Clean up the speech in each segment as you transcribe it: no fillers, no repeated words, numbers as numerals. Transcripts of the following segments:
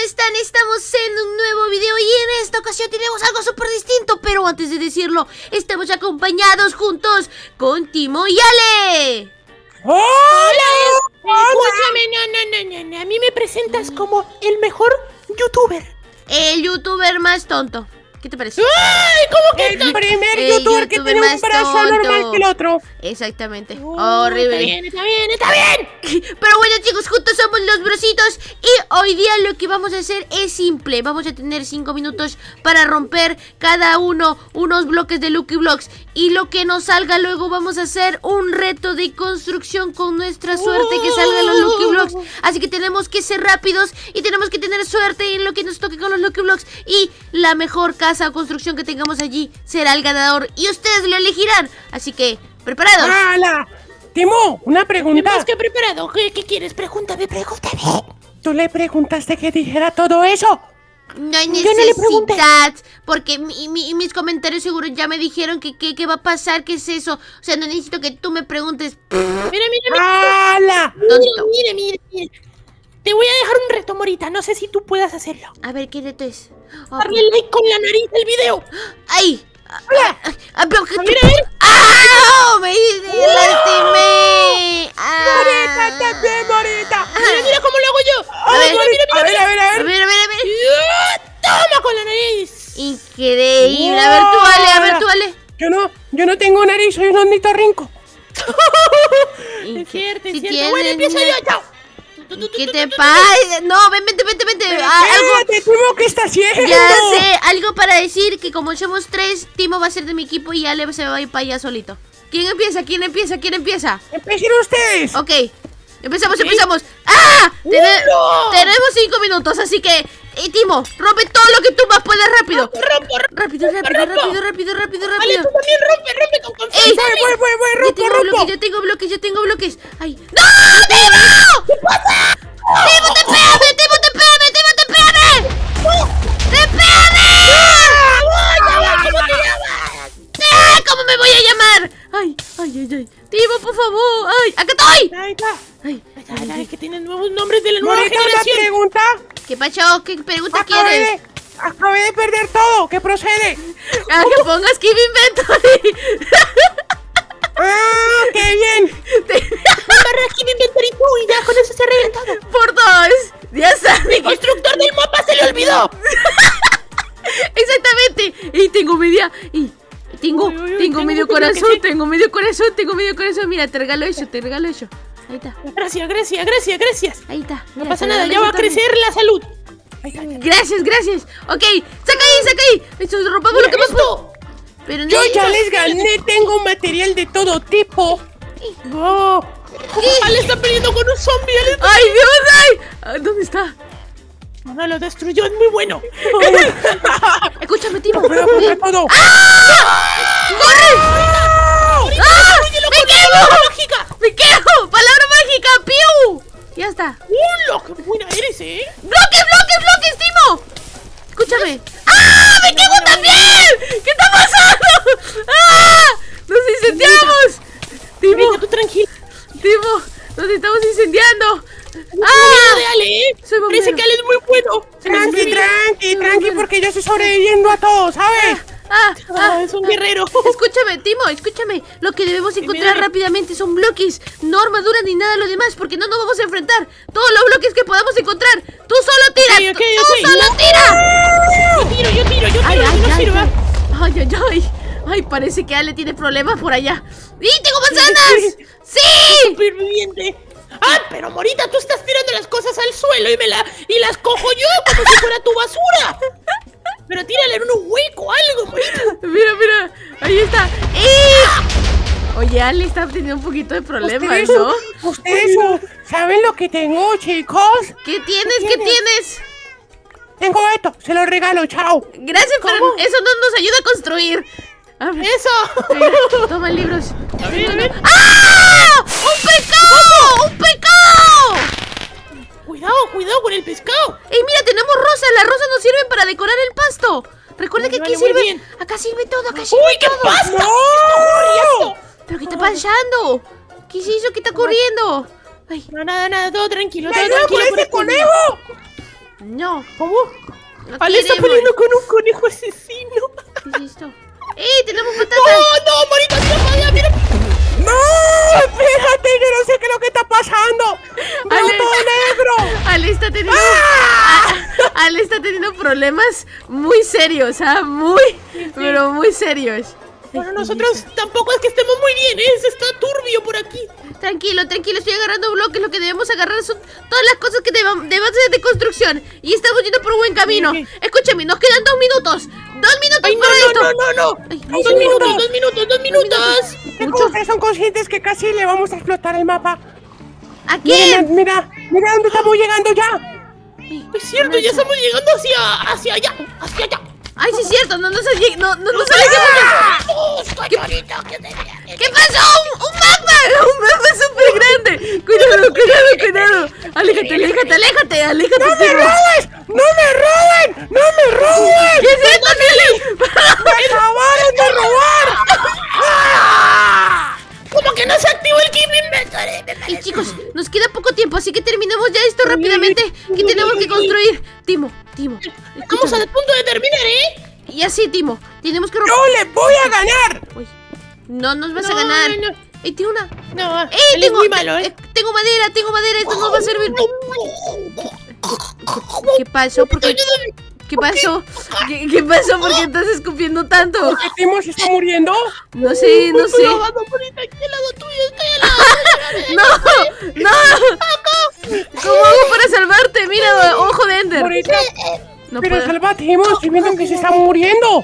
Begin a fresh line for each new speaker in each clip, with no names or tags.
están? Estamos en un nuevo video y en esta ocasión tenemos algo súper distinto. Pero antes de decirlo, estamos acompañados juntos con Timo y Ale.
¡Hola! Escúchame, no. A mí me presentas como el mejor youtuber.
El youtuber más tonto. ¿Qué te parece?
¡Ay! ¿Cómo que
el primer youtuber que tiene un brazo normal que el otro?
Exactamente. Horrible.
Está bien.
Pero bueno, chicos, juntos somos los brositos. Y hoy día lo que vamos a hacer es simple. Vamos a tener 5 minutos para romper cada uno unos bloques de Lucky Blocks. Y lo que nos salga luego vamos a hacer un reto de construcción con nuestra suerte que salgan los Lucky Blocks. Así que tenemos que ser rápidos y tenemos que tener suerte en lo que nos toque con los Lucky Blocks. Y la mejor casa o construcción que tengamos allí será el ganador y ustedes lo elegirán. Así que, ¿preparados?
¡Hala! Timo, una pregunta.
¿Más que preparado? ¿Qué quieres? Pregúntame.
¿Tú le preguntaste que dijera todo eso?
No hay
Yo no le pregunté.
necesidad, porque mis comentarios seguro ya me dijeron que qué va a pasar, qué es eso. O sea, no necesito que tú me preguntes.
Mira.
¡Hala!
Tonto.
Mira. Te voy a dejar un reto, Morita. No sé si tú puedas hacerlo.
A ver, ¿qué reto es?
Darle like con la nariz del video.
¡Ay!
Mira.
¡Ah! ¡Me lastimé!
¡Morita, también, Morita!
Mira cómo lo hago yo.
A ver.
A ver.
Toma con la nariz.
Increíble. A ver tú, Ale.
Yo no tengo nariz, soy un ornitorrinco.
Es cierto.
tienes,
Bueno, empiezo yo, chao.
¿Qué te pasa? No, vente.
Algo. Timo, ¿qué está haciendo?
Ya sé, algo para decir que como somos 3, Timo va a ser de mi equipo y Ale se va a ir para allá solito. ¿Quién empieza?
Empiecen ustedes.
Ok, empezamos. ¡Ah! Tenemos 5 minutos, así que... Timo, rompe todo lo que tú más puedas rápido.
Rompo.
Rápido.
Vale, tú también rompe con confianza.
Voy,
Yo tengo bloques. ¡Ay! ¡No! ¡Timo!
¿Qué pasa?
¡Timo, te
¿Cómo te llamas?
¿Cómo me voy a llamar? Ay. Timo, por favor. ¡Ay! ¡Acá estoy!
Ahí está.
Ay, es que tienen nuevos nombres de la nueva
Morita, una
generación.
pregunta.
¿Qué pacho? ¿Qué pregunta quieres?
Acabé de perder todo. ¿Qué procede?
Que pongas Keep Inventory.
¡Ah, qué bien!
Barra aquí mi inventory tú y ya con eso se arregla todo.
Por 2. Ya sabes.
Mi constructor del mapa se le olvidó.
Exactamente. Y tengo media. Y tengo medio corazón. Tengo medio corazón. Mira, te regalo eso. Ahí está.
Gracias.
Ahí está.
No pasa nada, ya va a crecer la salud.
Gracias. Ok, saca ahí. Eso, rompamos lo que más puedo. Pero
Yo ya les gané, tengo material de todo tipo.
Ale está peleando con un zombie.
¡Ay, Dios! ¡Ay! ¿Dónde está?
No lo destruyó, es muy bueno.
Escúchame, Timo.
Pero todo.
¡Corre! ¡Ah! ¡Me quemo! ¡Palabra mágica! ¡Piu! Ya está.
¡Qué buena eres,
¡Bloques, Timo! Escúchame. ¡Ah! ¡Me quemo también! ¿Qué está pasando? ¡Ah! ¡Nos incendiamos! Timo,
tú tranquila.
nos estamos incendiando.
¡Ah! De Ale,
Soy bombero.
parece que Ale es muy bueno.
Tranqui, porque yo estoy sobreviviendo a todo, ¿sabes?
Es un guerrero.
Escúchame, Timo, lo que debemos encontrar rápidamente son bloques, no armadura ni nada de lo demás, porque no nos vamos a enfrentar. Todos los bloques que podamos encontrar. Tú solo tira.
Ok.
Tú solo tira.
Yo tiro, no sirva.
Ay, parece que Ale tiene problemas por allá. ¡Y tengo manzanas! ¡Sí!
Superviviente. Pero Morita, tú estás tirando las cosas al suelo y las cojo yo como si fuera tu basura. Pero tírale en un hueco algo, Morita.
Mira, ahí está. Oye, Ale está teniendo un poquito de problemas, ¿no?
Ustedes saben lo que tengo, chicos.
¿Qué tienes?
Tengo esto, se lo regalo, chao.
Gracias, pero eso no nos ayuda a construir. A ver.
¡Eso!
Mira, toma libros.
A ver.
¡Ah! ¡Un pescado!
Cuidado con el pescado.
¡Ey, mira, tenemos rosas! Las rosas nos sirven para decorar el pasto. Recuerda que aquí
Vale, muy
sirve.
bien.
Acá sirve todo,
¡Uy, qué pasa!
¡No!
¿Qué está ocurriendo?
¿Pero qué está pasando? ¿Qué es eso? ¿Qué está ocurriendo? Ay,
No, nada, todo tranquilo.
¡Me ayuda con ese conejo!
No.
¿Cómo?
No
Ale está
queremos.
peleando con un conejo asesino.
¿Qué es esto? ¡Tenemos patatas!
No, Morita, mira, mira.
¡No! ¡Fíjate! Yo no sé qué es lo que está pasando. ¡Veo
Ale.
todo negro!
Ale está teniendo... Ale está teniendo problemas muy serios, pero muy serios.
Bueno, nosotros tampoco es que estemos muy bien, ¿eh? Se está turbio por aquí.
Tranquilo, tranquilo, estoy agarrando bloques. Lo que debemos agarrar son todas las cosas que debemos hacer de construcción. Y estamos yendo por un buen camino.
Sí.
Escúchame, nos quedan 2 minutos. 2 minutos
Ay,
para esto.
no.
Ay,
Ay, 2 minutos.
Chicos,
Mucho.
ustedes son conscientes que casi le vamos a explotar el mapa.
¿A
Miren,
quién?
mira dónde estamos llegando ya.
Es cierto, ya estamos llegando hacia allá.
Ay, sí es cierto, no nos alejemos.
¡Qué bonito!
¿Qué pasó? ¡Un mapa! ¡Un mapa súper grande! Cuidado. Aléjate.
¡No me robes! ¡No me roben! ¡No me roben!
¿Qué es esto, Nelly?
¡Me acabaron de robar! ¡Ah!
¿Cómo que no se activó el Keep Inventory?
Y chicos, nos queda poco tiempo, así que terminemos ya esto rápidamente. Que tenemos que construir. Timo.
Estamos a punto de terminar, ¿eh?
Y así, Timo, tenemos que
¡Yo le voy a ganar!
Uy, no nos vas a ganar.
No.
Tengo una.
No, él es
Tengo
muy malo, ¿eh?
tengo madera, esto nos va a servir. ¿Qué pasó? ¿Por qué? ¿Qué pasó? ¿Qué pasó? ¿Por qué estás escupiendo tanto?
¿Por qué Timo se está muriendo?
No sé.
Estoy ahogando, Morita, aquí al lado tuyo, estoy al lado.
¡No! ¿Cómo hago para salvarte? Mira, ojo de Ender.
Morita,
No
pero
puedo.
salva a Timo, estoy viendo que se está muriendo.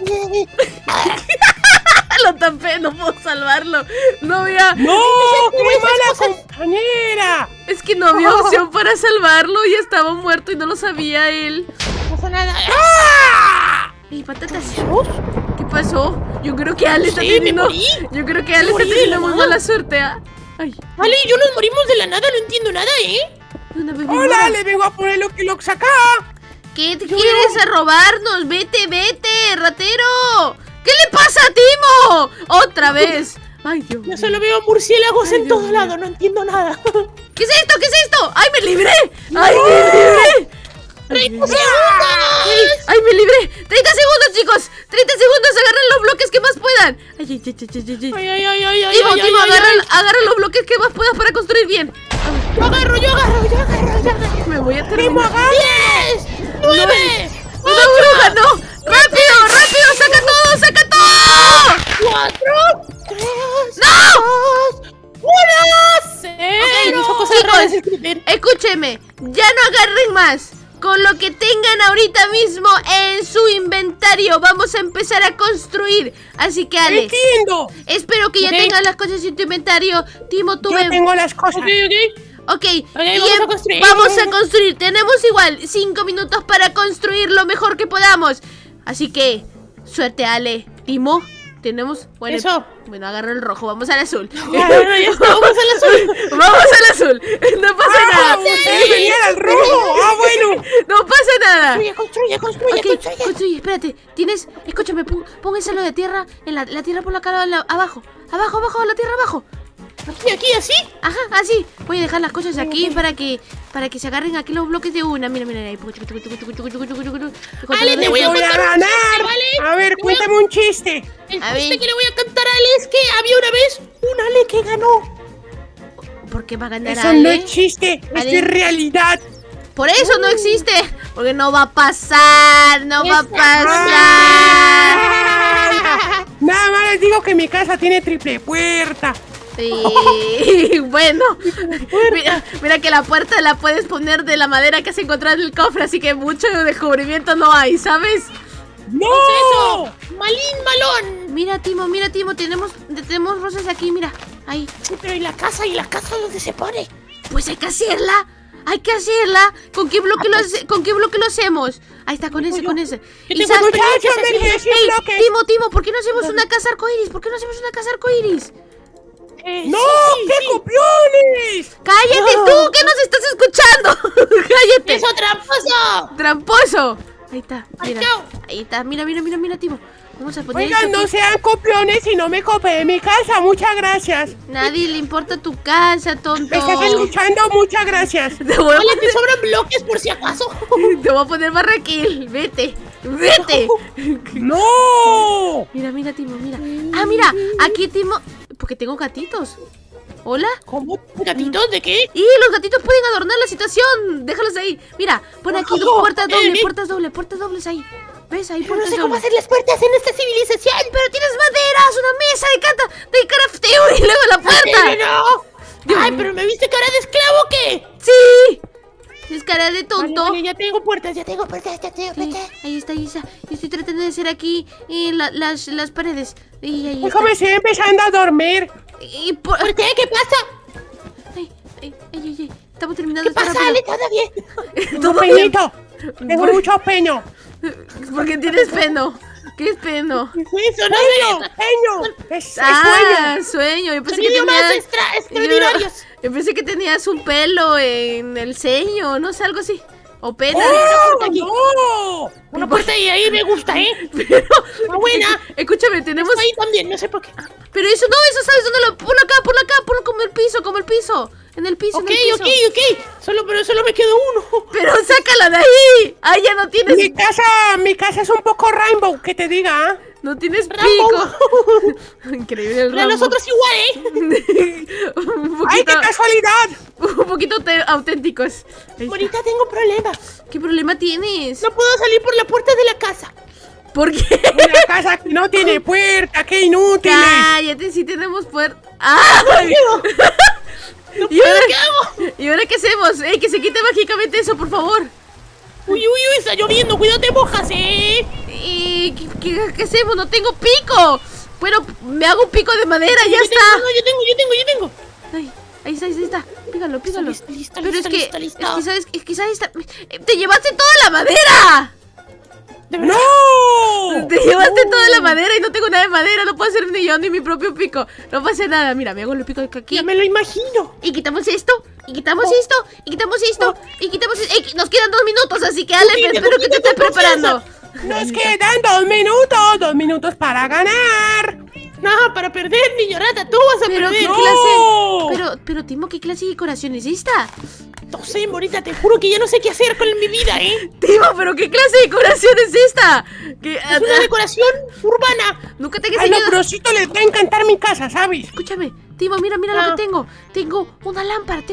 Lo tapé, no puedo salvarlo. No había...
¡No! ¡Qué mala compañera!
Es que no había opción para salvarlo. Ya estaba muerto y no lo sabía él.
No pasa nada.
¡Ey, patatas! ¿Qué pasó? Yo creo que Ale está
Sí,
teniendo...
me morí.
Yo creo que Ale está
Morí de
teniendo
la
muy
nada.
mala suerte. Ay,
Vale, yo nos morimos de la nada, no entiendo nada, ¿eh?
una bebé
¡Hola!
mora.
Le vengo a poner lo que Locks acá.
¿Qué te quieres a robarnos? Vete, ratero. ¿Qué le pasa a Timo? Otra vez. Ay, Dios
Yo
mío.
solo veo murciélagos
Ay,
en
Dios
todos
mío.
lados, no entiendo nada.
¿Qué es esto? ¡Ay, me libré! ¡Ay, me libré!
¡30 segundos!
¡Ay, me libré! ¡30 segundos, chicos! ¡30 segundos! ¡Agarren los bloques que más puedan! ¡Ay! Timo, agarra los bloques que más puedas para construir bien.
Yo agarro.
Me voy a
¡Timo,
terminar.
agarra!
10, 9,
¡Una bruja, no! ¡Rápido! ¡Saca todo!
4, 3,
¡No!
2, 1, 0.
Chicos, escúcheme, ya no agarren más. Con lo que tengan ahorita mismo en su inventario vamos a empezar a construir. Así que Ale,
¡Entiendo!
espero que ya
Ok.
tengas las cosas en tu inventario. Timo, tú
Yo
ven.
tengo las cosas.
Ok,
vamos a construir.
vamos a construir. Tenemos igual 5 minutos para construir lo mejor que podamos. Así que, suerte, Ale. Timo, tenemos... Bueno,
Eso.
bueno, agarro el rojo, vamos al azul.
Ya está, vamos al azul.
Vamos al azul. No pasa
¡Ah!
nada.
¡Ustedes venían al rojo! ¡Ah, bueno!
No pasa nada.
Construye.
Ok, construye, espérate. Tienes, escúchame, pon ese lo de tierra, en la tierra por la cara abajo. Abajo, la tierra abajo.
Aquí, así.
Ajá, así. Voy a dejar las cosas aquí para que se agarren aquí los bloques de una. Mira, ahí.
Ale, te voy a
¡Voy a
contar un
ganar!
chiste, ¿vale?
A ver, cuéntame un chiste.
El
A
chiste
ver.
que le voy a cantar a Ale es que había una vez un Ale que ganó.
¿Por qué va a ganar
Eso
Ale?
no es chiste, esto
Ale.
es realidad.
Por eso no existe. Porque no va a pasar. No va a pasar.
Nada más les digo que mi casa tiene triple puerta.
Sí, bueno. Mira que la puerta la puedes poner de la madera que has encontrado en el cofre, así que mucho descubrimiento no hay, ¿sabes?
¡No!
Eso, malón.
Mira, Timo, tenemos rosas aquí, mira. Ahí.
Sí, pero ¿y la casa dónde se pone?
Pues hay que hacerla. ¿Con qué bloque lo hacemos? Ahí está, con ese.
Yo
¿Y
tengo
sabes?
muchachos, me dejé
Ey,
bloques.
Timo, ¿por qué no hacemos una casa arcoíris?
¡No! ¡Qué copiones!
¡Cállate tú, que nos estás escuchando! ¡Cállate!
¡Eso, tramposo!
¡Tramposo! Ahí está, mira.
Chao.
Ahí está, mira, Timo. Vamos a poner
Oigan,
esto
no
aquí.
sean copiones y no me copien mi casa. Muchas gracias.
Nadie le importa tu casa, tonto.
¿Me estás escuchando? Muchas gracias.
Te voy a
Vale, te
poner,
sobran bloques por si acaso.
te voy a poner barraquil. Vete. Vete.
¡No!
Mira, mira, Timo, mira. Ah, mira, aquí Timo. Porque tengo gatitos. ¿Hola?
¿Cómo? ¿Gatitos de qué?
Y los gatitos pueden adornar la situación. Déjalos ahí. Mira, pon aquí dos puertas dobles, puertas dobles ahí. ¿Ves? Ahí
No
puertas
sé cómo
dobles.
hacer las puertas en esta civilización.
Pero tienes maderas, una mesa de crafteo y luego la puerta.
¡No!
Dios
Ay,
mío.
pero ¿me viste cara de esclavo o qué?
Sí. Tienes cara de tonto.
Vale, ya tengo puertas, ya tengo puertas.
Sí, ahí está, ahí está. Yo estoy tratando de hacer aquí las paredes. Y ahí
Hijo,
está.
me estoy empezando a dormir.
Y por...
¿Por qué? ¿Qué pasa?
Ay. Estamos terminando
¿Qué
esto
pasa, Ale?
rápido.
¿Todo bien?
Tengo
Todo bien.
peñito. Tengo
Por-
mucho peño.
Porque tienes peno. ¿Qué es peno?
Eso no
Peño,
sé.
peño. Es
Sueño. Yo pensé
Son
que
idiomas
tenías...
extraordinarios.
Yo pensé que tenías un pelo en el ceño, no sé, algo así. O pena.
¡Oh,
aquí.
no!
Una puerta y ahí me gusta, ¿eh?
Pero,
Está buena.
escúchame, tenemos...
Ahí también, no sé por qué.
Pero eso no, eso sabes dónde lo... Ponlo acá, ponlo como el piso. En el piso,
Ok.
en el piso.
Pero solo me quedó uno.
Pero sácala de ahí. Ah, ya no tienes...
Mi casa es un poco rainbow, que te diga.
No tienes
Rambo.
pico. Increíble el
Pero
Rambo.
nosotros igual, ¿eh?
un
¡Ay, qué
poquito,
casualidad!
un poquito auténticos. Ahí está.
Ahorita tengo un problema.
¿Qué problema tienes?
No puedo salir por la puerta de la casa.
¿Por qué?
Una casa que no tiene puerta, qué inútiles.
Cállate, si tenemos puerta. ¡Ah! ¿Y ahora,
¿Qué hago?
¿Y ahora qué hacemos? ¡Ey, que se quite mágicamente eso, por favor!
Uy, está lloviendo. Cuidado, te mojas, ¿eh?
¿Y qué hacemos? ¡No tengo pico! Bueno, me hago un pico de madera, ya
Yo
está.
tengo.
Ay, ahí está. Pígalo.
Listo,
Pero es que,
listo.
¿sabes? ¡Te llevaste toda la madera!
¿De verdad?
¡No!
Te llevaste toda la madera y no tengo nada de madera. No puedo hacer ni yo ni mi propio pico. No pasa nada. Mira, me hago el pico de aquí.
Ya me lo imagino.
Y quitamos esto. Y quitamos esto. Y quitamos esto. Y quitamos esto. Ey, nos quedan 2 minutos, así que Ale,
Poquito,
espero que te estés
con
preparando.
Nos quedan 2 minutos. 2 minutos para ganar.
No, para perder, niñorata, tú vas a
Pero qué
perder.
No.
clase. Pero Timo, ¿qué clase de decoración es esta?
No sé, Morita, te juro que ya no sé qué hacer con mi vida, ¿eh?
Timo, pero ¿qué clase de decoración es esta?
Es una decoración urbana.
Nunca te he
A los
enseñado.
brositos les va a encantar mi casa, ¿sabes?
Escúchame, Timo, mira lo que tengo. Tengo una lámpara.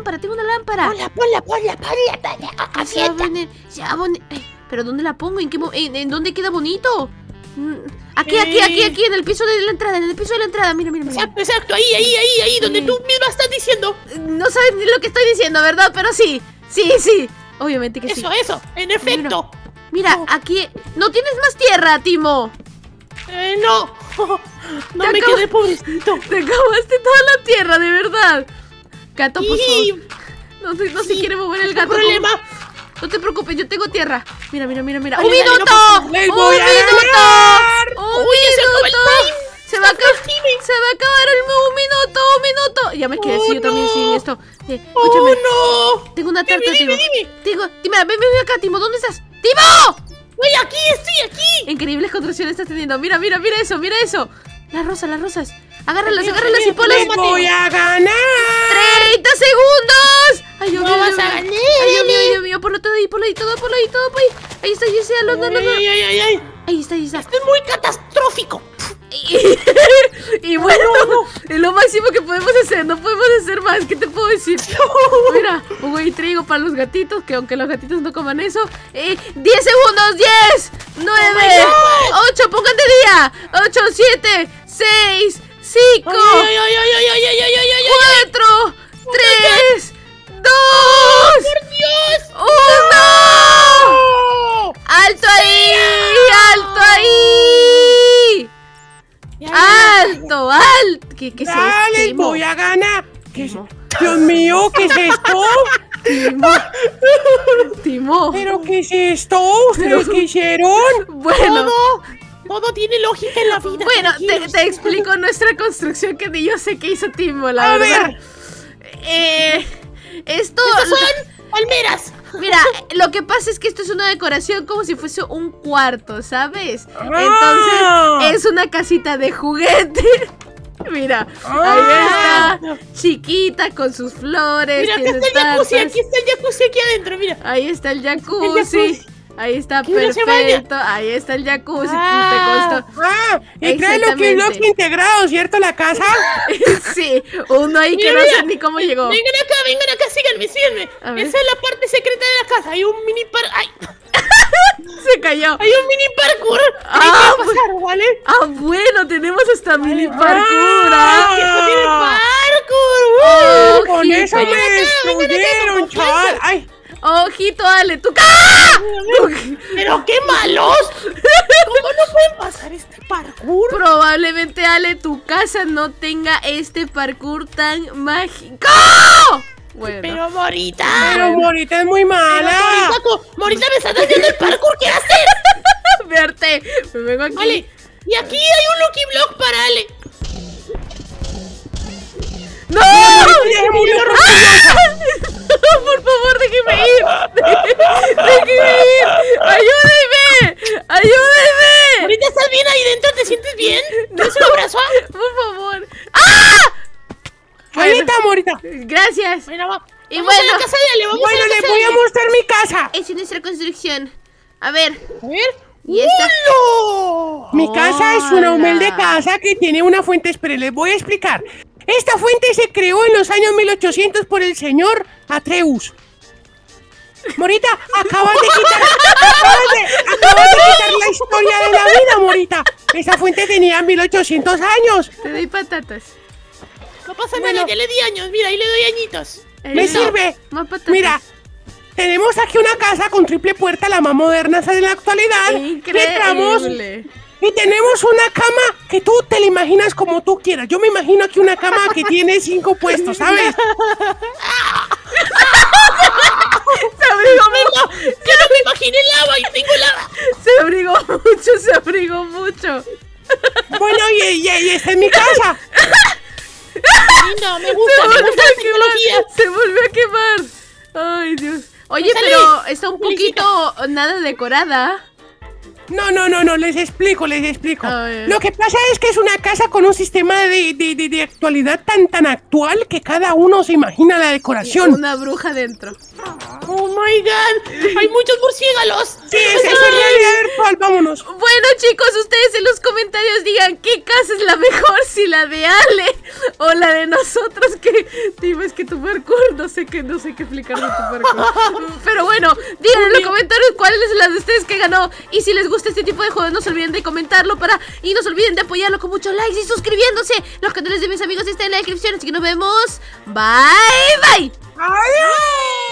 Ponla. Así está.
Pero ¿dónde la pongo? ¿En dónde queda bonito? Aquí, en el piso de la entrada, mira.
Exacto, ahí, donde tú misma estás diciendo.
No sabes ni lo que estoy diciendo, ¿verdad? Pero sí, obviamente que sí.
Eso, en efecto.
Mira, aquí, ¿no tienes más tierra, Timo?
No. No me quedé pobrecito.
Te acabaste toda la tierra, de verdad. Gato, por
Y
favor. No se quiere mover el gato.
problema.
No te preocupes, yo tengo tierra. Mira.
Dale,
¡Un
dale,
minuto!
no, les voy a ganar.
¡Un
Uy, ya se acabó el
minuto!
time.
Se va a acabar un minuto. Ya me quedé así yo también sin esto. Escúchame.
¡Oh, no!
Tengo una tarta,
Dime.
Timo. Mira, ven acá, Timo. ¿Dónde estás? ¡Timo!
Estoy aquí.
Increíbles construcciones estás teniendo. Mira eso. Las rosas. Agárralas y ponlas.
Les voy a ganar.
30 segundos. Ay, Dios
No
mío,
vas
Dios
a
mío.
ganar.
Ay, Dios mío, ponlo todo ahí, todo por ahí. Ahí está, no.
Ay.
Ahí está.
Esto es muy catastrófico.
Y bueno, es lo máximo que podemos hacer, no podemos hacer más, ¿qué te puedo decir? Mira, un huevo y trigo para los gatitos, que aunque los gatitos no coman eso. 10 segundos, 10, 9, 8, pongan de día, 8, 7, 6, 5, 4, 3, 2,
¡Por Dios!
1. ¡Alto ahí! ¡Alto! ¿Qué es esto?
Dale, voy a ganar. Dios mío, ¿qué es esto?
Timo.
¿Pero qué es esto? ¿Ustedes qué hicieron?
Bueno,
Todo tiene lógica en la vida.
bueno,
tranquilos.
te explico nuestra construcción que ni yo sé qué hizo Timo, la
A
verdad.
ver.
Esto...
Estas son palmeras.
Mira, lo que pasa es que esto es una decoración como si fuese un cuarto, ¿sabes? Entonces es una casita de juguete. Mira, ahí está, chiquita con sus flores.
Mira, acá está el jacuzzi, aquí está el jacuzzi aquí adentro, mira.
Ahí está el jacuzzi. Ahí está, perfecto. Ahí está el jacuzzi.
Y trae Lucky Blocks integrados, ¿cierto? La casa.
Sí, uno ahí que no sé ni cómo llegó.
Vengan acá, síganme. Esa es la parte secreta de la casa. Hay un mini ¡ay!
Se cayó.
Hay un mini parkour. Hay que pasar, ¿vale?
Bueno, tenemos hasta mini parkour.
¡Tiene parkour!
Con eso me destruyeron, chaval. ¡Ay!
Ojito, Ale, tú.
¡Pero qué malos! ¿Cómo no pueden pasar este parkour?
Probablemente, Ale, tu casa no tenga este parkour tan mágico. Bueno.
Pero Morita.
Es muy mala.
Morita, me estás haciendo el parkour, ¿qué haces?
Verte, me vengo aquí.
Vale, y aquí hay un Lucky Block para Ale.
¡No! Por favor, déjeme ir. Déjeme ir. ¡Ayúdeme!
Morita, ¿estás bien ahí dentro? ¿Te sientes bien? ¿Tienes un abrazo?
Por favor. ¡Ah!
Ahí está, Morita.
Gracias.
Bueno,
y
vamos
bueno,
a la casa de Ale,
bueno, les voy a mostrar mi casa.
Es nuestra construcción. A ver.
A ver.
Y esta.
¡Hola!
Mi casa es una humilde casa que tiene una fuente. Espere, les voy a explicar. Esta fuente se creó en los años 1800 por el señor Atreus. Morita, acabas de quitar la historia de la vida, Morita. Esa fuente tenía 1800 años.
Te doy patatas.
No pasa nada, ya le di años. Mira, ahí le doy añitos.
Me sirve.
Más patatas.
Mira, tenemos aquí una casa con triple puerta, la más moderna de la actualidad.
Increíble.
Y tenemos una cama que tú te la imaginas como tú quieras. Yo me imagino aquí una cama que tiene 5 puestos, ¿sabes?
Se abrigó mucho.
Yo no me imaginé lava y tengo lava.
Se abrigó mucho.
Bueno, y esta es mi casa.
Lindo, me gusta la tecnología.
Se volvió a quemar. Ay, Dios. Oye, pero está un poquito nada decorada.
No, les explico.
ver.
Lo que pasa es que es una casa con un sistema de actualidad tan actual que cada uno se imagina la decoración.
Una bruja dentro.
Oh my god, hay muchos murciélagos.
Sí, es realidad virtual, vámonos.
Bueno, chicos, ustedes en los comentarios digan qué casa es la mejor, si la de Ale o la de nosotros, que es que tu parkour, no sé qué explicar de tu parkour. Pero bueno, digan en los comentarios cuál es la de ustedes que ganó. Y si les gusta este tipo de juegos, no se olviden de comentarlo y no se olviden de apoyarlo con muchos likes y suscribiéndose. Los canales de mis amigos están en la descripción, así que nos vemos. Bye, bye.
Adiós.